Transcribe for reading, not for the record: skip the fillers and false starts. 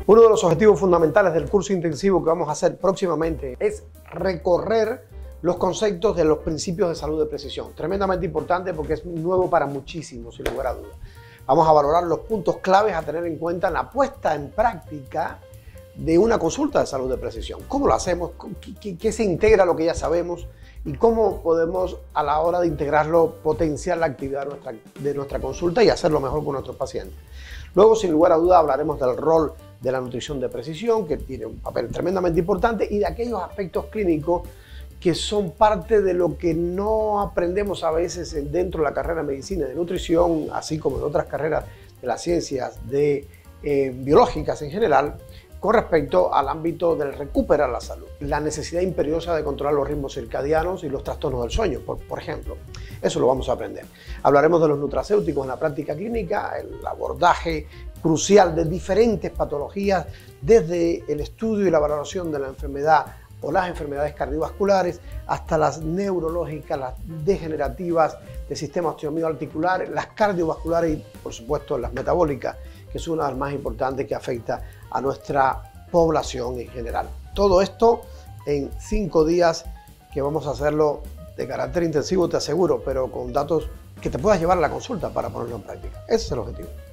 Uno de los objetivos fundamentales del curso intensivo que vamos a hacer próximamente es recorrer los conceptos de los principios de salud de precisión. Tremendamente importante porque es nuevo para muchísimos, sin lugar a dudas. Vamos a valorar los puntos claves a tener en cuenta en la puesta en práctica de una consulta de salud de precisión. ¿Cómo lo hacemos? ¿Qué se integra a lo que ya sabemos? ¿Y cómo podemos, a la hora de integrarlo, potenciar la actividad de nuestra consulta y hacerlo mejor con nuestros pacientes? Luego, sin lugar a dudas, hablaremos del rol de la nutrición de precisión, que tiene un papel tremendamente importante, y de aquellos aspectos clínicos que son parte de lo que no aprendemos a veces dentro de la carrera de medicina y de nutrición, así como en otras carreras de las ciencias biológicas en general, con respecto al ámbito del recuperar la salud. La necesidad imperiosa de controlar los ritmos circadianos y los trastornos del sueño, por ejemplo. Eso lo vamos a aprender. Hablaremos de los nutracéuticos en la práctica clínica, el abordaje crucial de diferentes patologías, desde el estudio y la valoración de la enfermedad o las enfermedades cardiovasculares, hasta las neurológicas, las degenerativas del sistema osteomido-articular, las cardiovasculares y, por supuesto, las metabólicas, que es una de las más importantes que afecta a nuestra población en general. Todo esto en 5 días que vamos a hacerlo de carácter intensivo, te aseguro, pero con datos que te puedas llevar a la consulta para ponerlo en práctica. Ese es el objetivo.